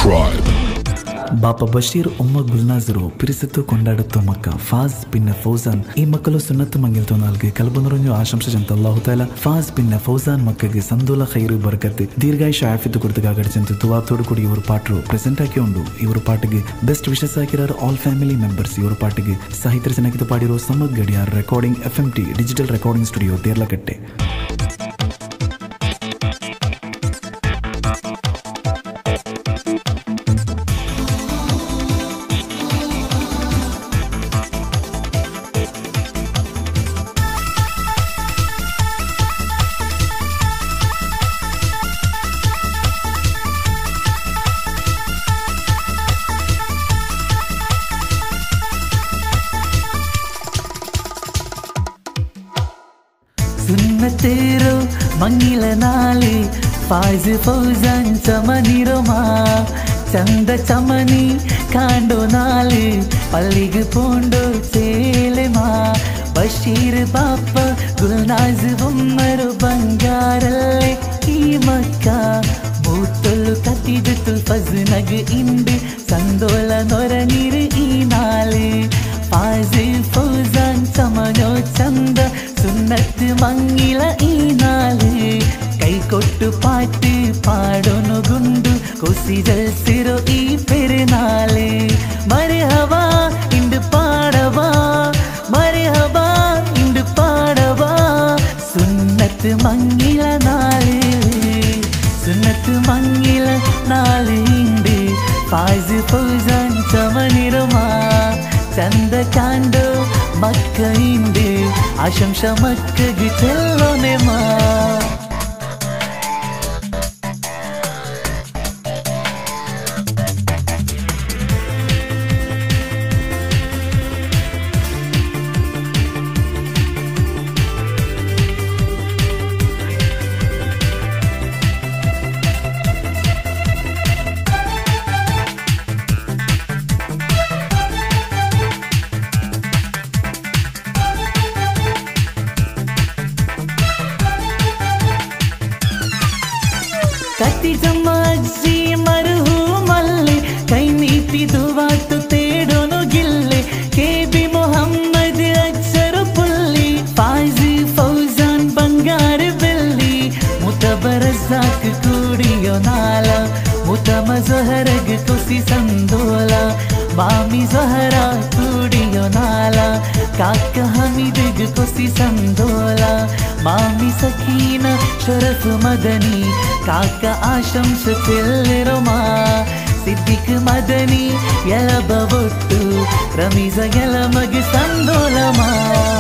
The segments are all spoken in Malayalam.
Tribe. ബാപ്പ ബഷീർ ഉമ്മ ഗുൽനാസറു പിരിസത്തു കൊണ്ടാടുത്തു മക്ക ഫാസ് പിന്നെ ഫൗസാൻ ഈ മക്കളു സുന്നത്ത് മങ്ങിൽത്തു നാൽക്ക് കൽബു നിറഞ്ഞു ആശംസ ചെಂತ ಅಲ್ಲಾಹು ತಾಲ ಫಾಸ್ പിന്നെ ಫೌಸಾൻ ಮಕ್ಕಗೆ ಸಂದೂಲ ಖೈರು ಬರ್ಕತ್ ದೀರ್ಘಾಯುಷ ಆಫಿಯತ್ ಕೊಡ್ತಗಾಗಡಿ ಚೆಂತ ತುವಾತೋಡು ಕೂಡಿ ಇವರು ಪಾಟ್ರು ಪ್ರೆಸೆಂಟ್ ಹಾಕಿಕೊಂಡು ಇವರು ಪಾಟಿಗೆ ಬೆಸ್ಟ್ ವಿಶಸ್ ಹಾಕಿರಾರು ಆಲ್ ಫ್ಯಾಮಿಲಿ ಮೆಂಬರ್ಸ್ ಇವರು ಪಾಟಿಗೆ ಸಾಹಿತ್ಯ ರಚನೆಗೆ ಪಾಡಿರೋ ಸಮಗ್ ಗಡಿಯಾರ್ recording FMT digital recording studio Terlakatte. സുന്നത്തേരോ മങ്ങില നാളി ഫാസ് ഫൗസാൻ ചമനിരോമാ ചന്ത ചമനി കാണ്ടോ നാളി പള്ളിക്ക് പോണ്ടോ ചേലമാ ബഷീർ ബാപ്പ ഗുൽനാസ് ഉമ്മരു ബംഗാരല്ലേ ഈ മക്ക മൂത്തൊല്ലു കത്തിജത്തുൽ ഫസ്നഗ് ഇണ്ട് സന്തോല നൊരനീര് ഈ നാള് ഫാസ് ഫൗസാൻ ചമനോ ചന്ത സുന്നത്ത് മങ്ങില ഈ നാള് കൈകൊട്ടു പാട്ട് പാടൊന്നു ഗുണ്ടു കൊസി ജൽസിരോ ഈ പെരുന്നാള് മർഹബാ ഇണ്ട് പാടവാ മർഹബാ ഇണ്ട് പാടവാ സുന്നത്ത് മങ്ങില നാള് സുന്നത്ത് മങ്ങില നാള് ഇണ്ട് ഫാസ് ഫൗസാൻ ചമനിരുമാ ചന്ത കാണ്ടോ മക്ക ഇണ്ട് ആശംസ മക്കಗೆ ചെല്ലോനെമാ. കത്തിജമ്മി മർഹൂമല്ലേ കൈനീട്ടി ദുവാത്തു തേടോനു ഗില്ലെ കെബി മുഹമ്മദ് അച്ചറു പുല്ലി ഫാസി ഫൗസാൻ ബംഗാർ വെള്ളി മുതബറസാക്ക് കൂടിയോ നാല മുതമ സഹറഗ് കുസി സന്തോല മാമി സഹറ കൂടിയോ നാല കാക്ക ഹമീദ് കുസി സന്തോല മാമി സക്കീന ഷറഫ് മദനി കാക്ക ആശംസ ചെല്ലിറുമാ സിദ്ദിഖ് മദനി എലബവൊട്ടു റമീസ എലമഗ് സന്തോലമാ.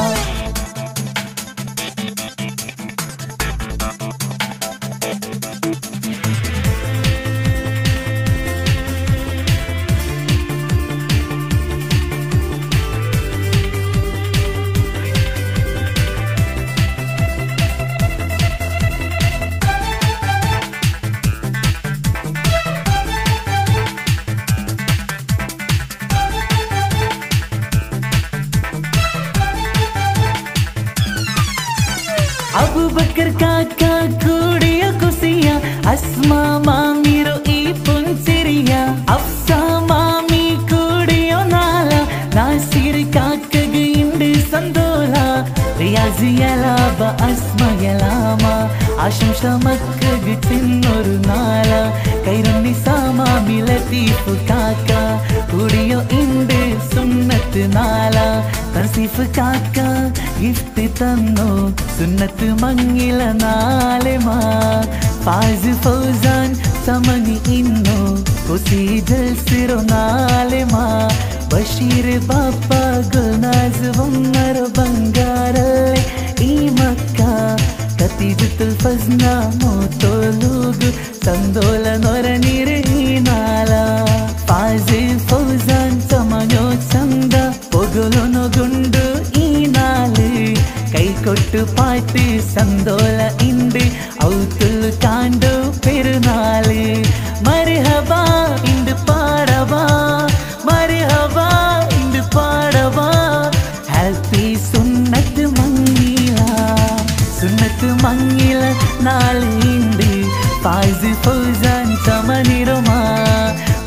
അബൂബക്കർ കാക്ക കൂടിയ കുസിയ അസ്മാ മാമിരോ ഈ പുൻസിരിയ അഫ്സ മാമി കൂടിയോ നാല നാസിർ കാക്കಗೆ ഇണ്ട് സന്തോല റിയാസിയലാബ അസ്മയലാമ ആശംസ മക്കಗೆ ചെന്നൊരു നാല കൈറുന്നിസ മാമി ലത്തീഫ് കാക്ക കൂടിയോ ഇണ്ട് സുന്നത്ത് നാല തൻസീഫ് കാക്ക ഗിഫ്റ്റ് തന്നോ സുന്നത്ത് മങ്ങില നാലെമാ ഫാസ് ഫൗസാൻ സമനി ഇന്നോ കൊസി ജൽസിരോ നാലെമാ ബഷീർ ബാപ്പ ഗുൽനാസ് ഉമ്മരു ബംഗാരല്ലേ ഈ മക്ക കത്തിജത്തുൽ ഫസ്ന മൂത്തോലൂഗു സന്തോല നൊരനീര് ഈ നാല ഫാസ് ഫൗസാൻ സമനോ ചന്ത പൊഗുലൊന്നു ഗുണ്ടു ഈ നാല് കൈകൊട്ടു പാട്ട് സന്തോല ഇണ്ട് ഔത്തുൽ കാണ്ടു പെരുന്നാള് മർഹബാ ഇണ്ട് പാടവാ മർഹബാ ഇണ്ട് പാടവാ ഹാപ്പി സുന്നത്ത് മങ്ങില സുന്നത്ത് മങ്ങില നാള് ഇണ്ട് ഫാസ് ഫൗസാൻ ചമനിരുമാ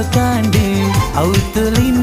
കാണ്ട് ഔത്തുലിന